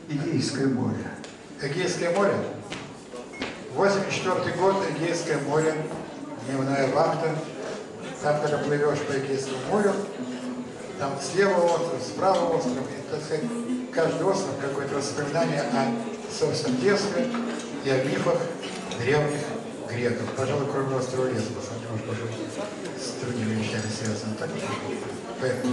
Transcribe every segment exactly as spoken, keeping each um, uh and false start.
Эгейское море. Эгейское море? восемьдесят четвёртый год, Эгейское море, дневная вахта. Там, когда плывешь по Эгейскому морю, там слева остров, справа остров, и, так сказать, каждый остров какое-то воспоминание о собственном детстве и о мифах древних греков. Пожалуй, кроме острова Лесбос, он может быть с другими вещами связан. Так, поехали.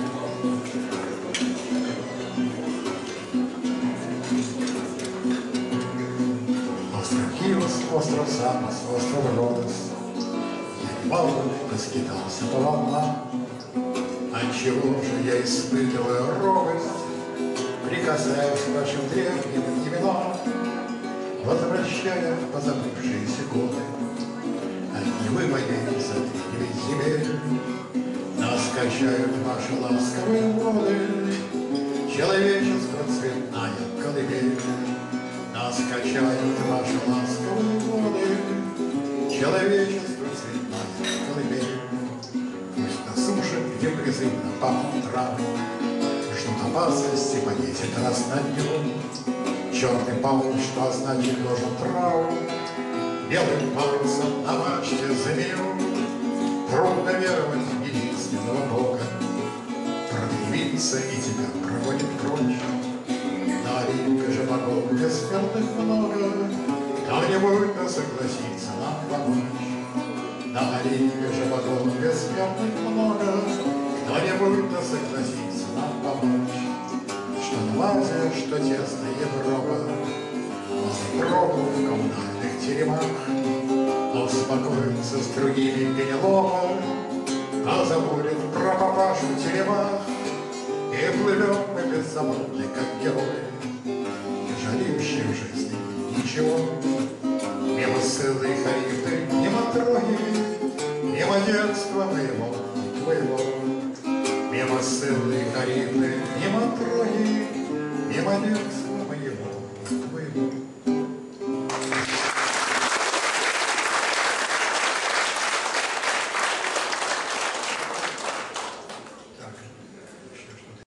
Остров Хилос, остров Самос, остров Родос. Я немало раскидался по волнам. Отчего же я испытываю робость, прикасаясь к вашим древним именам, возвращая позабывшиеся годы от Невы моей затыльной земель. Нас качают ваши ласковые воды, человечество цветная колыбель. Нас качают ваши ласковые воды, человечество цветная колыбель. Пусть на суше, где призывно пахнут травы, ждут опасности по десять раз на днем. Черный паук, что означает должен траву, белым парусом на мачте заменю. Трудно веровать в единственного Бога, проявиться и тебя проводит прочь. На Олимпе же богов бессмертных много, кто-нибудь да согласится нам помочь. На Олимпе же богов бессмертных много, кто-нибудь да согласится нам помочь. Что Азия, что тесная Европа, он пробу в коммунальных теремах, но успокоится с другими Пенелопа, а забудет про папашу в теремах. И плывем мы беззаботны, как герои, не жалеющие в жизни ничего. Мимо ссылы и харифты, мимо троги, мимо детства моего и твоего. Мимо ссылы и харифты, мимо троги, мимо детства.